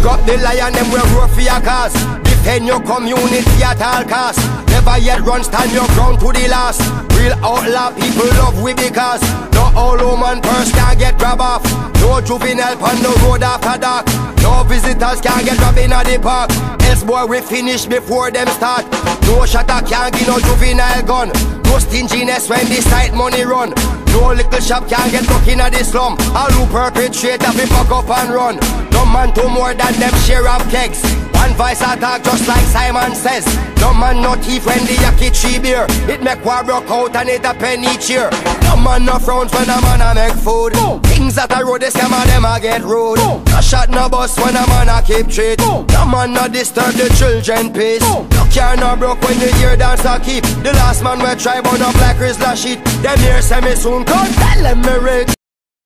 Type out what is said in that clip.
up the lion, them will grow for your cause. Defend your community at all costs. Never yet run, stand your ground to the last. Real outlaw people love we because no all woman purse can get grab off. No juvenile on the road after dark. No visitors can get robbed in the park. Else boy we finish before them start. No shutter can give no juvenile gun. No stinginess when the side money run. No little shop can get stuck in the slum. All who perpetrate have to fuck up and run. No man do more than them share of kegs. One voice attack just like Simon says. No man no thief when the yaki tree beer. It make war broke out and it a penny cheer. No man no frowns when a man a make food. Things that a road they scam and them a get rude. No shot no bus when a man a keep treat. No man no disturb the children peace. No car no broke when you hear dance a keep. The last man we try but no black Rizla shit. Them here say me soon come tell them me rich.